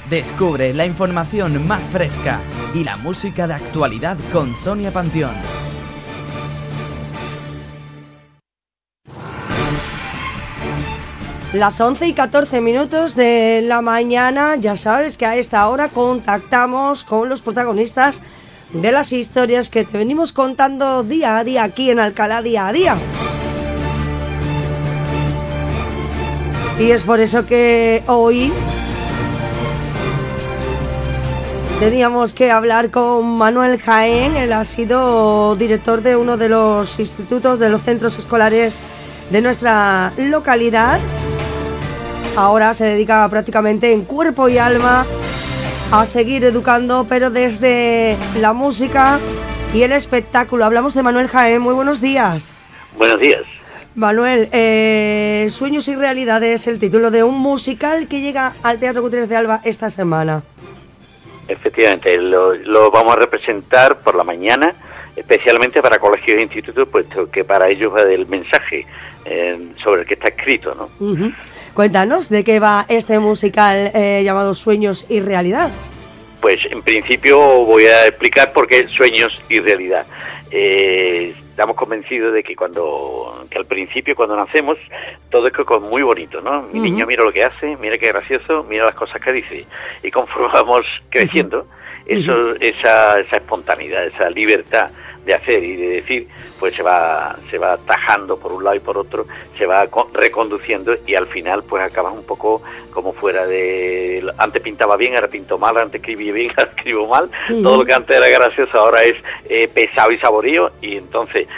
Descubre la información más fresca y la música de actualidad con Sonia Panteón. Las 11:14 de la mañana, ya sabes que a esta hora contactamos con los protagonistas de las historias que te venimos contando día a día aquí en Alcalá Día a Día. Y es por eso que hoy teníamos que hablar con Manuel Jaén. Él ha sido director de uno de los institutos, de los centros escolares de nuestra localidad. Ahora se dedica prácticamente en cuerpo y alma a seguir educando, pero desde la música y el espectáculo. Hablamos de Manuel Jaén. Muy buenos días. Buenos días. Manuel, Sueños y Realidades, el título de un musical que llega al Teatro Gutiérrez de Alba esta semana. Efectivamente, lo vamos a representar por la mañana, especialmente para colegios e institutos, puesto que para ellos va el mensaje sobre el que está escrito, ¿no? Uh-huh. Cuéntanos, ¿de qué va este musical llamado Sueños y Realidad? Pues en principio voy a explicar por qué Sueños y Realidad. Estamos convencidos de que al principio, cuando nacemos, todo es muy bonito, ¿no? Mi niño mira lo que hace, mira qué gracioso, mira las cosas que dice. Y conforme vamos creciendo, esa espontaneidad, esa libertad de hacer y de decir, pues se va tajando por un lado y por otro, se va reconduciendo y al final pues acabas un poco como fuera de... Antes pintaba bien, ahora pinto mal, antes escribía bien, ahora escribo mal, todo lo que antes era gracioso ahora es pesado y saborío, y entonces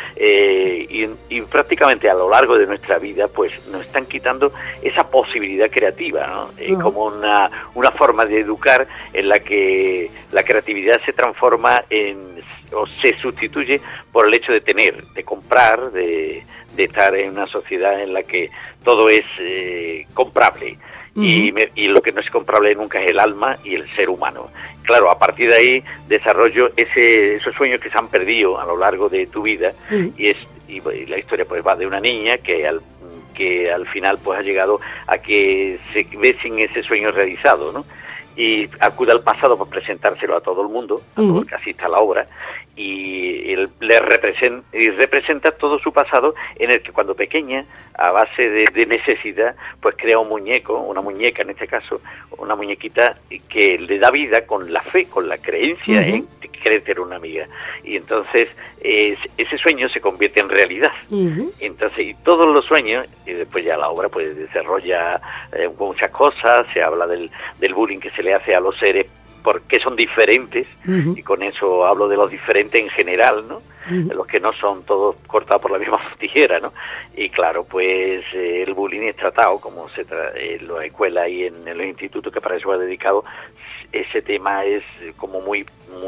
y prácticamente a lo largo de nuestra vida pues nos están quitando esa posibilidad creativa, ¿no? Como una forma de educar en la que la creatividad se transforma o se sustituye por el hecho de tener, de comprar, de estar en una sociedad en la que todo es comprable. Y lo que no es comprable nunca es el alma y el ser humano. Claro, a partir de ahí desarrollo esos sueños que se han perdido a lo largo de tu vida, y la historia pues va de una niña que al final pues ha llegado a que se ve sin ese sueño realizado, ¿no? Y acude al pasado para presentárselo a todo el mundo, a todo el que asista a la obra, y él representa todo su pasado, en el que cuando pequeña, a base de necesidad, pues crea un muñeco, una muñeca en este caso, una muñequita que le da vida con la fe, con la creencia en crecer una amiga. Y entonces ese sueño se convierte en realidad. Entonces, y todos los sueños, y después ya la obra pues desarrolla muchas cosas, se habla del bullying que se le hace a los seres porque son diferentes, y con eso hablo de los diferentes en general, ¿no? Los que no son todos cortados por la misma tijera, ¿no? Y claro, pues el bullying es tratado como en las escuelas y en los institutos que para eso va dedicado. Ese tema es como muy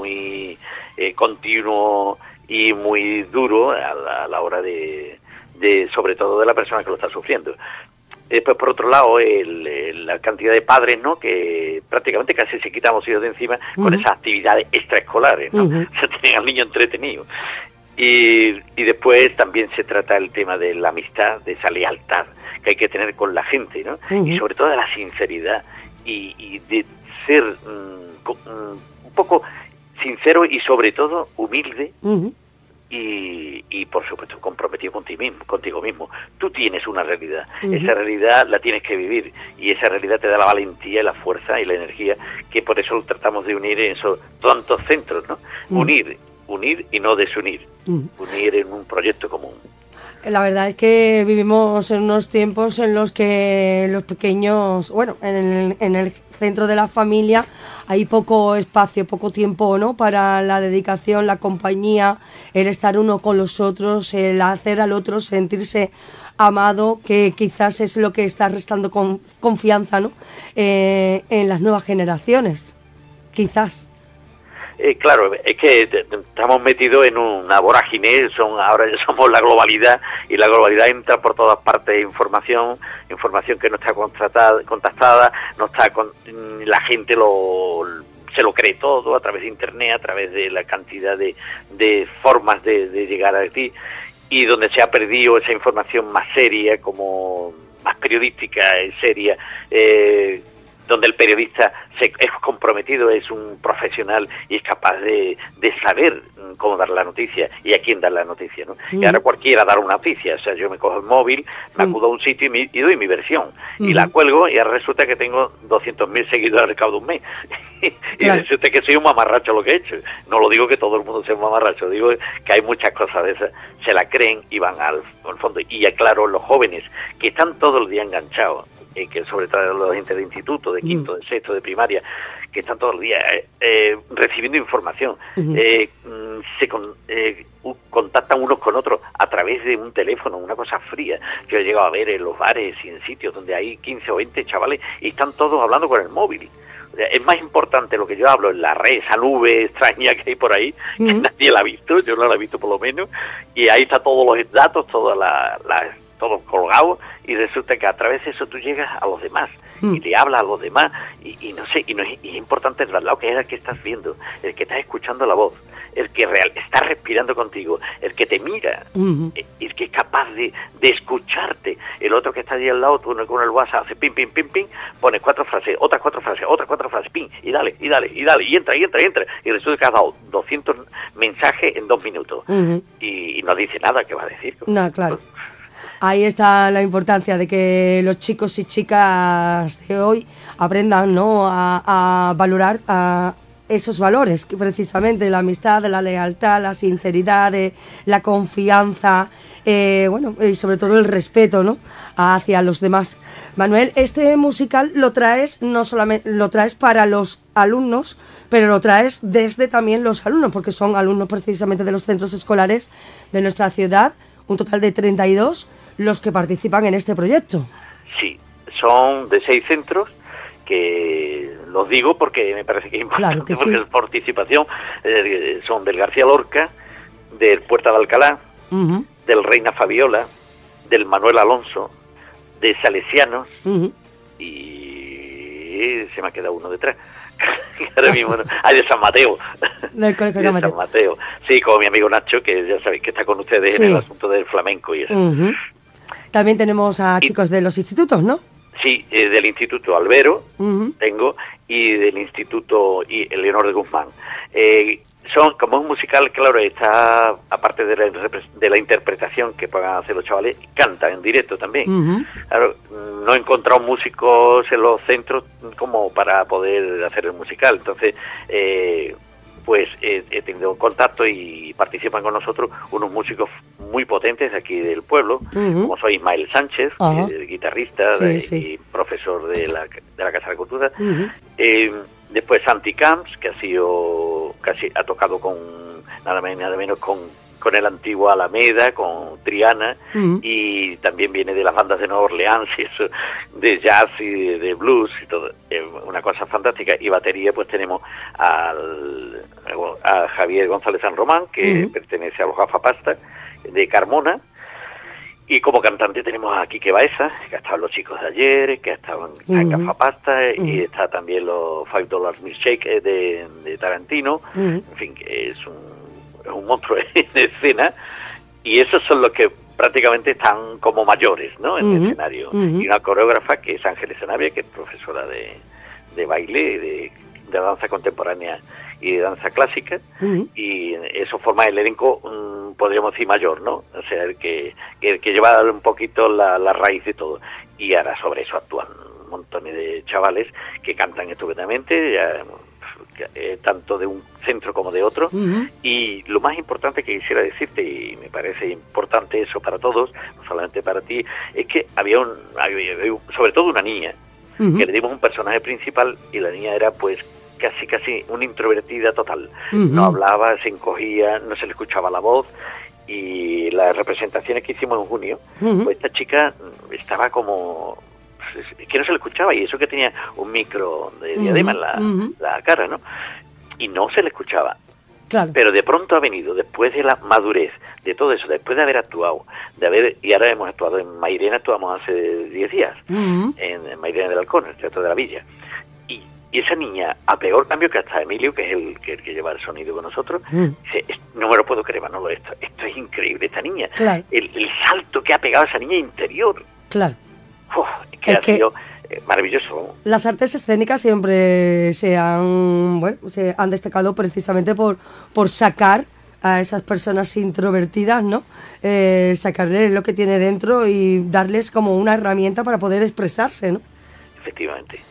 continuo y muy duro a la hora de sobre todo de la persona que lo está sufriendo. Después, por otro lado, la cantidad de padres, ¿no?, que prácticamente casi se quitan los hijos de encima con esas actividades extraescolares, ¿no? Se tienen al niño entretenido. Y después también se trata el tema de la amistad, de esa lealtad que hay que tener con la gente, ¿no? Y sobre todo de la sinceridad y de ser un poco sincero y sobre todo humilde. Y por supuesto comprometido contigo mismo. Tú tienes una realidad, esa realidad la tienes que vivir, y esa realidad te da la valentía, la fuerza y la energía, que por eso tratamos de unir en esos tantos centros, ¿no? Unir y no desunir, unir en un proyecto común. La verdad es que vivimos en unos tiempos en los que los pequeños, bueno, en el centro de la familia hay poco espacio, poco tiempo, ¿no?, para la dedicación, la compañía, el estar uno con los otros, el hacer al otro sentirse amado, que quizás es lo que está restando confianza, ¿no?, en las nuevas generaciones, quizás. Claro, es que estamos metidos en una vorágine, ahora ya somos la globalidad, y la globalidad entra por todas partes, información que no está contactada, no está la gente se lo cree todo a través de internet, a través de la cantidad de formas de llegar a ti, y donde se ha perdido esa información más seria, como más periodística, seria, donde el periodista es comprometido, es un profesional y es capaz de saber cómo dar la noticia y a quién dar la noticia, ¿no? Y ahora cualquiera dar una noticia, o sea, yo me cojo el móvil, me acudo a un sitio y doy mi versión, y la cuelgo, y ahora resulta que tengo 200.000 seguidores al cabo de un mes. Y resulta que soy un mamarracho lo que he hecho. No lo digo que todo el mundo sea un mamarracho, digo que hay muchas cosas de esas, se la creen y van al fondo. Y ya claro, los jóvenes que están todo el día enganchados, que sobre todo los gente de instituto, de quinto, de sexto, de primaria, que están todo el día recibiendo información, contactan unos con otros a través de un teléfono, una cosa fría. Yo he llegado a ver en los bares y en sitios donde hay 15 o 20 chavales y están todos hablando con el móvil. O sea, es más importante lo que yo hablo en la red, esa nube extraña que hay por ahí, que nadie la ha visto, yo no la he visto por lo menos, y ahí está todos los datos, todo colgado, y resulta que a través de eso tú llegas a los demás y le hablas a los demás y no sé, y es importante el lado que es el que estás viendo, el que estás escuchando la voz, el que está respirando contigo, el que te mira, el que es capaz de escucharte, el otro que está allí al lado, tú con el WhatsApp hace pim, pim, pim, pim, pones 4 frases, otras 4 frases, pim, y dale, y entra, y resulta que has dado 200 mensajes en 2 minutos, y no dice nada que va a decir. No, claro. Ahí está la importancia de que los chicos y chicas de hoy aprendan, ¿no?, a valorar esos valores, que precisamente la amistad, la lealtad, la sinceridad, la confianza, y sobre todo el respeto, ¿no?, hacia los demás. Manuel, este musical lo traes no solamente lo traes para los alumnos, pero lo traes desde también los alumnos, porque son alumnos precisamente de los centros escolares de nuestra ciudad, un total de 32 los que participan en este proyecto. Sí, son de 6 centros, que los digo porque me parece que es importante, claro que porque la participación son del García Lorca, del Puerta de Alcalá, del Reina Fabiola, del Manuel Alonso, de Salesianos, y se me ha quedado uno detrás. Ahora mismo no. De San Mateo. Del Colegio San Mateo. San Mateo. Sí, como mi amigo Nacho, que ya sabéis que está con ustedes en el asunto del flamenco y eso. También tenemos a chicos de los institutos, ¿no? Sí, del Instituto Albero tengo, y del Instituto Leonor de Guzmán. Son, como es un musical, claro, está, aparte de la interpretación que puedan hacer los chavales, cantan en directo también. Claro, no he encontrado músicos en los centros como para poder hacer el musical, entonces pues he tenido contacto y participan con nosotros unos músicos muy potentes de aquí del pueblo, como soy Ismael Sánchez, guitarrista y profesor de la Casa de la Cultura. Después Santi Camps, que ha tocado con nada menos con el antiguo Alameda, con Triana, y también viene de las bandas de Nueva Orleans, y eso, de jazz y de blues y todo, una cosa fantástica. Y batería, pues tenemos a Javier González San Román, que pertenece a los Gafapasta, de Carmona, y como cantante tenemos a Quique Baeza, que ha estado en Los Chicos de Ayer, que ha estado en Gafapasta, y está también los $5 Milkshake de Tarantino, en fin, que es un monstruo en escena, y esos son los que prácticamente están como mayores, ¿no?, en el escenario. Y una coreógrafa que es Ángeles Sanabria, que es profesora de baile, de danza contemporánea y de danza clásica, y eso forma el elenco, podríamos decir, mayor, ¿no? O sea, el que lleva un poquito la raíz de todo. Y ahora sobre eso actúan un montón de chavales que cantan estupendamente, tanto de un centro como de otro. Y lo más importante que quisiera decirte, y me parece importante eso para todos, no solamente para ti, es que había sobre todo una niña, que le dimos un personaje principal, y la niña era pues casi una introvertida total. No hablaba, se encogía, no se le escuchaba la voz, y las representaciones que hicimos en junio, pues esta chica estaba como que no se le escuchaba, y eso que tenía un micro de diadema en la cara, ¿no? Y no se le escuchaba. Claro. Pero de pronto ha venido, después de la madurez, de todo eso, después de haber actuado, y ahora hemos actuado en Mairena, actuamos hace 10 días, en Mairena del Halcón, el Teatro de la Villa. Y esa niña, a peor cambio que hasta Emilio, que es el que lleva el sonido con nosotros, dice, no me lo puedo creer, Manolo, esto es increíble, esta niña. Claro. El salto que ha pegado esa niña interior. Claro. Que ha sido maravilloso. Las artes escénicas siempre se han destacado precisamente por sacar a esas personas introvertidas, ¿no? Sacarles lo que tiene dentro y darles como una herramienta para poder expresarse, ¿no? Efectivamente.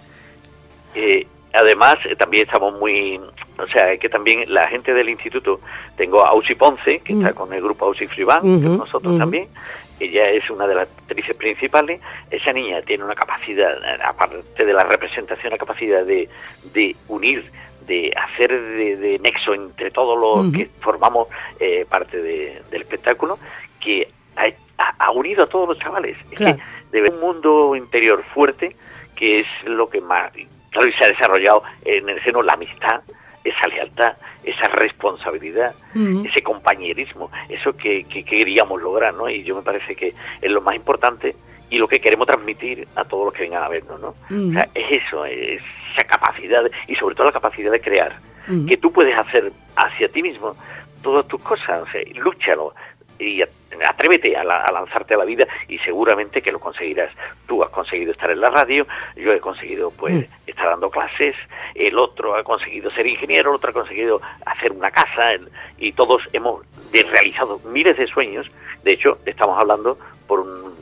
Además, también estamos muy... O sea, que también la gente del instituto... Tengo a Ausi Ponce, que está con el grupo Ausi Friban, que nosotros también. Ella es una de las actrices principales. Esa niña tiene una capacidad, aparte de la representación, una capacidad de unir, de hacer de nexo entre todos los que formamos parte del espectáculo, que ha unido a todos los chavales. Claro. Es que de un mundo interior fuerte, que es lo que más... Claro, y se ha desarrollado en el seno la amistad, esa lealtad, esa responsabilidad, ese compañerismo, eso que queríamos lograr, ¿no? Y yo me parece que es lo más importante y lo que queremos transmitir a todos los que vengan a vernos, ¿no? O sea, es eso, es esa capacidad, y sobre todo la capacidad de crear, que tú puedes hacer hacia ti mismo todas tus cosas, o sea, lúchalo y atrévete a lanzarte a la vida y seguramente que lo conseguirás. Tú has conseguido estar en la radio, yo he conseguido pues estar dando clases, el otro ha conseguido ser ingeniero, el otro ha conseguido hacer una casa, y todos hemos realizado miles de sueños. De hecho, estamos hablando por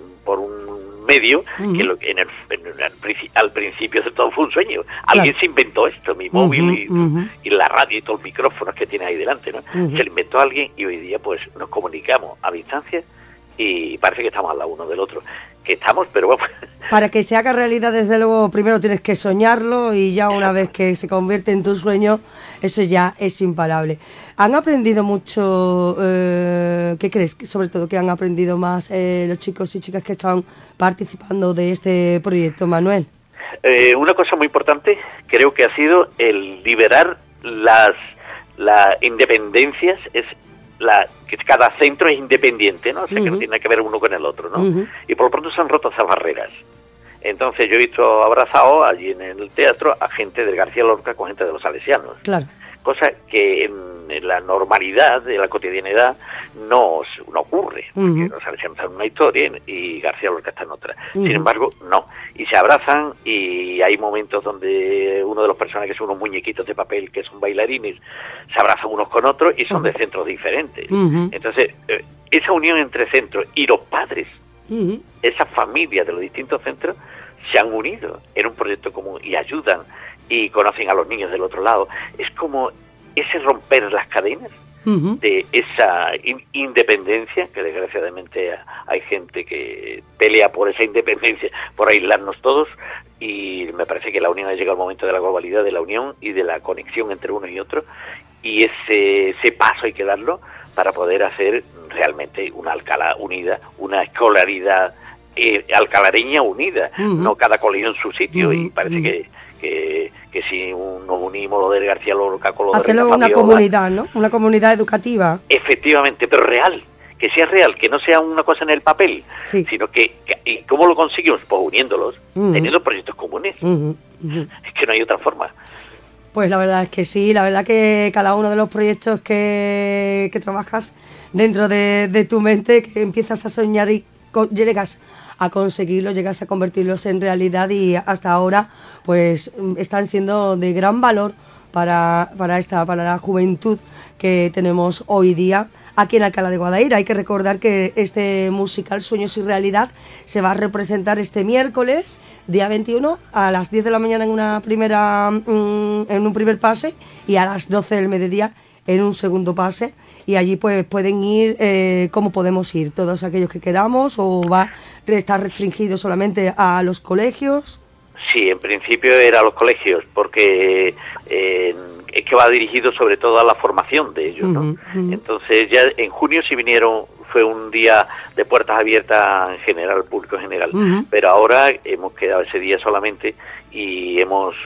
un medio que al principio de todo fue un sueño. Alguien se inventó esto, mi móvil y la radio y todos los micrófonos que tiene ahí delante, ¿no? Se lo inventó alguien y hoy día pues nos comunicamos a distancia y parece que estamos al lado uno del otro. Que estamos, pero bueno. Para que se haga realidad, desde luego, primero tienes que soñarlo y ya una vez que se convierte en tu sueño, eso ya es imparable. ¿Han aprendido mucho? ¿Qué crees? Sobre todo, ¿que han aprendido más los chicos y chicas que están participando de este proyecto, Manuel? Una cosa muy importante creo que ha sido el liberar las independencias, que cada centro es independiente, ¿no? O sea, que no tiene que ver uno con el otro, ¿no? Y por lo pronto se han roto esas barreras. Entonces yo he visto abrazado allí en el teatro a gente del García Lorca con gente de los Salesianos. Claro. Cosa que en la normalidad, de la cotidianidad, no ocurre. Porque los Salesianos están en una historia y García Lorca está en otra. Sin embargo, no. Y se abrazan y hay momentos donde uno de los personajes son unos muñequitos de papel que son bailarines, se abrazan unos con otros y son de centros diferentes. Entonces, esa unión entre centros y los padres, esa familia de los distintos centros, se han unido en un proyecto común y ayudan y conocen a los niños del otro lado. Es como ese romper las cadenas de esa independencia, que desgraciadamente hay gente que pelea por esa independencia, por aislarnos todos, y me parece que la unión ha llegado al momento de la globalidad de la unión y de la conexión entre uno y otro, y ese paso hay que darlo para poder hacer realmente una Alcalá unida, una escolaridad alcalareña unida, no cada colegio en su sitio, y parece que si nos unimos lo de García Lorca con lo de hacerlo una comunidad, ¿no? Una comunidad educativa. Efectivamente, pero real, que sea real, que no sea una cosa en el papel, sino que ¿y cómo lo conseguimos? Pues uniéndolos, teniendo proyectos comunes. Es que no hay otra forma. Pues la verdad es que sí, la verdad que cada uno de los proyectos que trabajas dentro de tu mente, que empiezas a soñar y llegas a conseguirlos, llegas a convertirlos en realidad, y hasta ahora pues están siendo de gran valor para la juventud que tenemos hoy día aquí en Alcalá de Guadaira. Hay que recordar que este musical Sueños y Realidad se va a representar este miércoles, día 21, a las 10 de la mañana en un primer pase, y a las 12 del mediodía en un segundo pase. Y allí pues pueden ir, ¿cómo podemos ir? ¿Todos aquellos que queramos, o va a estar restringido solamente a los colegios? Sí, en principio era a los colegios, porque es que va dirigido sobre todo a la formación de ellos, ¿no? Entonces ya en junio sí vinieron, fue un día de puertas abiertas en general, público en general, pero ahora hemos quedado ese día solamente y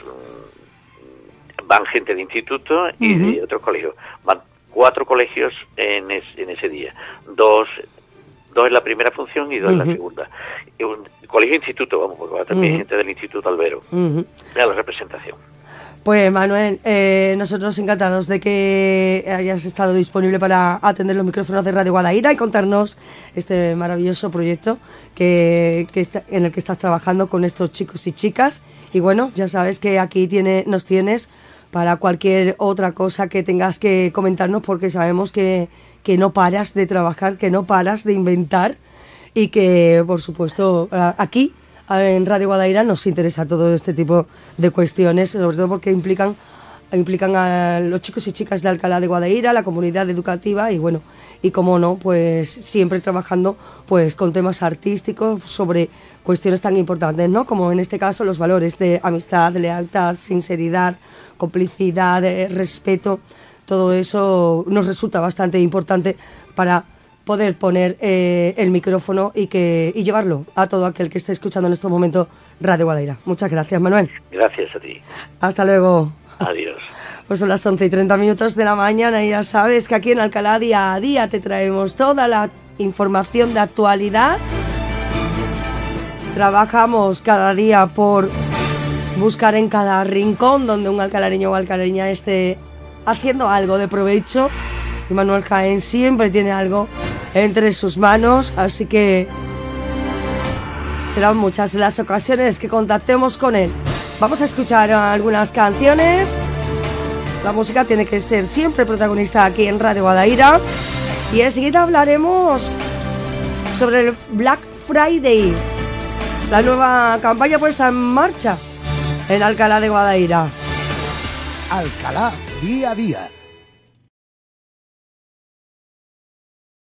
van gente de instituto y de otros colegios. Van 4 colegios en ese día, dos en la primera función y 2 en la segunda. Colegio e instituto, vamos, porque va también gente del Instituto Albero, de la representación. Pues Manuel, nosotros encantados de que hayas estado disponible para atender los micrófonos de Radio Guadaira y contarnos este maravilloso proyecto en el que estás trabajando con estos chicos y chicas. Y bueno, ya sabes que aquí nos tienes para cualquier otra cosa que tengas que comentarnos, porque sabemos que no paras de trabajar, que no paras de inventar y que, por supuesto, aquí en Radio Guadaira nos interesa todo este tipo de cuestiones, sobre todo porque implican a los chicos y chicas de Alcalá de Guadaira, la comunidad educativa y bueno, y como no, pues siempre trabajando pues con temas artísticos sobre cuestiones tan importantes, ¿no? Como en este caso los valores de amistad, lealtad, sinceridad, complicidad, respeto. Todo eso nos resulta bastante importante para poder poner el micrófono y llevarlo a todo aquel que esté escuchando en este momento Radio Guadaira. Muchas gracias, Manuel. Gracias a ti. Hasta luego. Adiós. Pues son las 11:30 de la mañana y ya sabes que aquí en Alcalá día a día te traemos toda la información de actualidad. Trabajamos cada día por buscar en cada rincón donde un alcalareño o alcalareña esté haciendo algo de provecho. Y Manuel Jaén siempre tiene algo entre sus manos, así que serán muchas las ocasiones que contactemos con él. Vamos a escuchar algunas canciones. La música tiene que ser siempre protagonista aquí en Radio Guadaira. Y enseguida hablaremos sobre el Black Friday, la nueva campaña puesta en marcha en Alcalá de Guadaira. Alcalá, día a día.